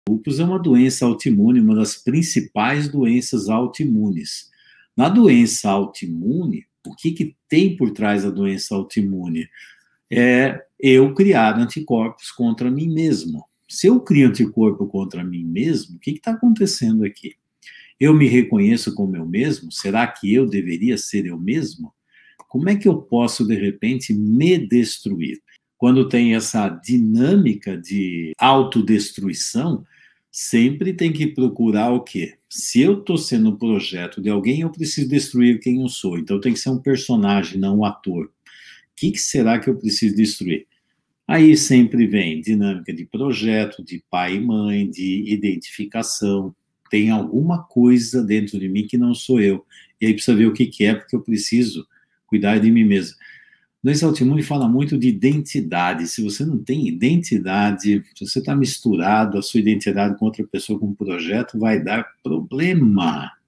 Lúpus é uma doença autoimune, uma das principais doenças autoimunes. Na doença autoimune, o que tem por trás da doença autoimune? É eu criar anticorpos contra mim mesmo. Se eu crio anticorpo contra mim mesmo, o que está acontecendo aqui? Eu me reconheço como eu mesmo? Será que eu deveria ser eu mesmo? Como é que eu posso, de repente, me destruir? Quando tem essa dinâmica de autodestruição, sempre tem que procurar o quê? Se eu estou sendo um projeto de alguém, eu preciso destruir quem eu sou. Então tem que ser um personagem, não um ator. O que será que eu preciso destruir? Aí sempre vem dinâmica de projeto, de pai e mãe, de identificação. Tem alguma coisa dentro de mim que não sou eu. E aí precisa ver o que é, porque eu preciso cuidar de mim mesmo. Doença autoimune fala muito de identidade. Se você não tem identidade, se você está misturado a sua identidade com outra pessoa, com um projeto, vai dar problema.